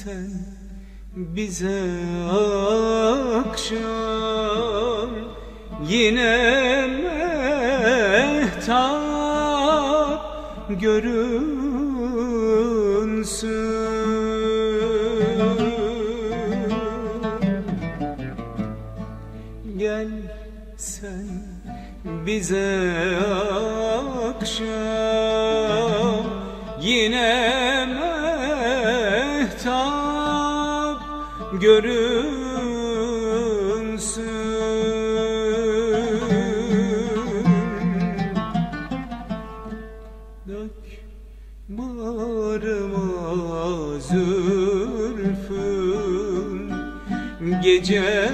Sen bize akşam yine Mehtap görünsün. Gel sen bize akşam yine Mehtap görünsün. Dök bağrıma zülfün, gece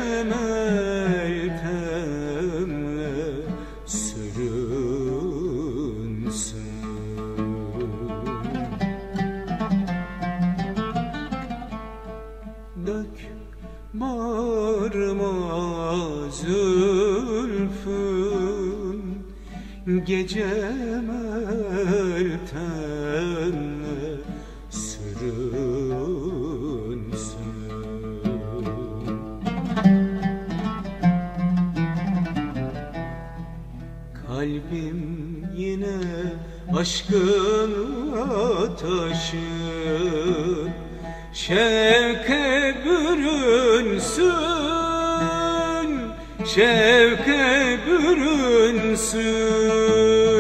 meltemle sürünsün. Dök bağrıma zülfün, gece meltemle sürünsün. Kalbim yine aşkınla taşıp şevke bürünsün, şevke bürünsün.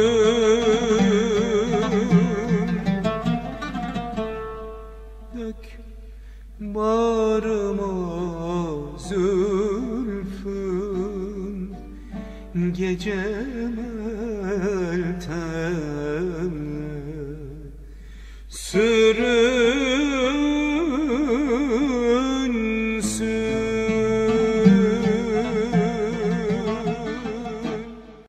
Dök bağrıma zülfün, gece meltemle sürünsün.